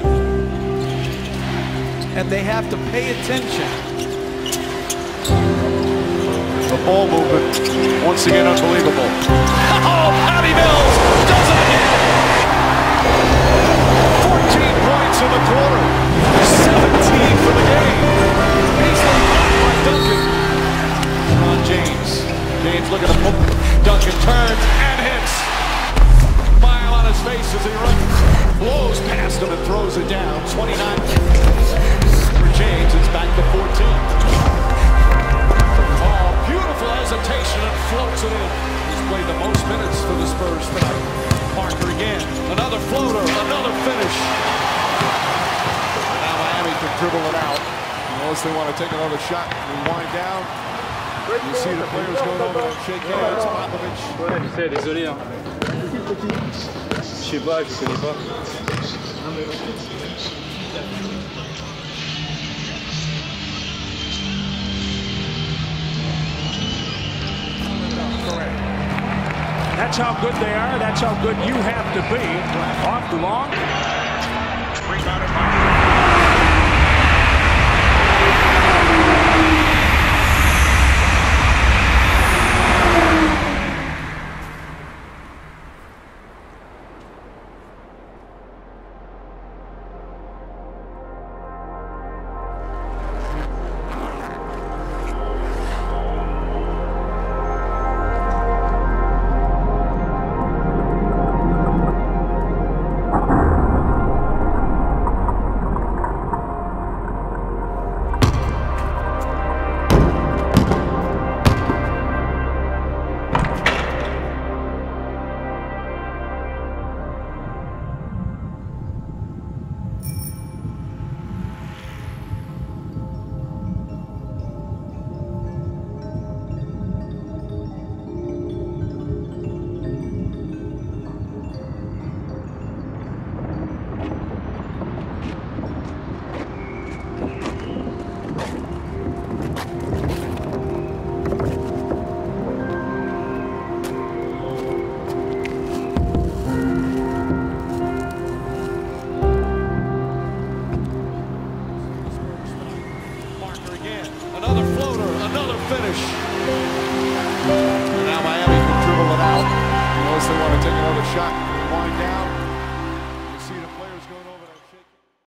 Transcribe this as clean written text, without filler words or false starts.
And they have to pay attention. The ball movement, once again, unbelievable. Oh, Patty Mills does it again. 14 points in the quarter. 17 for the game. Easily blocked by Duncan. LeBron James. James looking to move. Duncan turns and hits. Smile on his face as he runs. Blows past him and throws it down. 29 for James. It's back to 14. Beautiful hesitation and floats it in. He's played the most minutes for the Spurs tonight. Parker again. Another floater. Another finish. Now Miami can dribble it out. Unless they want to take another shot and wind down. You see the players going over and shake hands. Popovich. Ouais, je sais, désolé. Hein. Je sais pas, je connais pas. That's how good they are. That's how good you have to be. Off the long. Rebound